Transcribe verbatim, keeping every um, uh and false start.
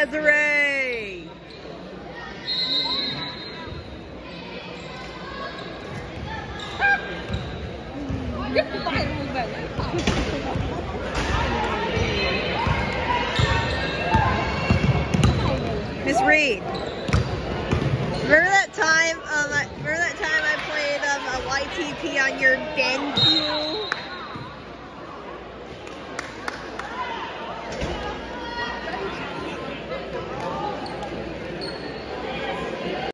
Desiree. Miss Reed, remember that time? Um, I, remember that time I played um, a Y T P on your GameCube?